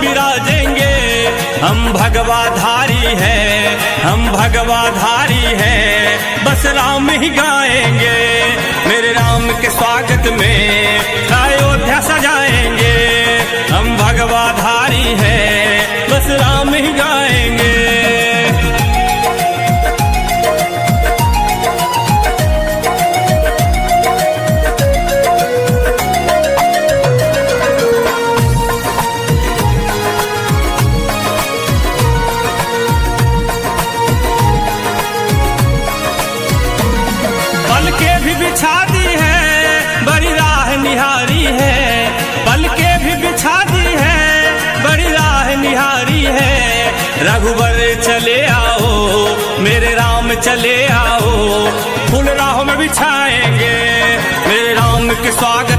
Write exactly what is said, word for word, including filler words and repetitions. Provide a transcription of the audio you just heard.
विराजेंगे। हम भगवाधारी हैं, हम भगवाधारी हैं, बस राम ही गाएंगे। मेरे राम के स्वागत में अयोध्या सजाएंगे। हम भगवाधारी हैं, बस राम ही गाएंगे। बिछा दी है बड़ी राह निहारी है, पल के भी बिछा दी है बड़ी राह निहारी है। रघुबर चले आओ मेरे राम चले आओ, फूल राहों में बिछाएंगे मेरे राम के स्वागत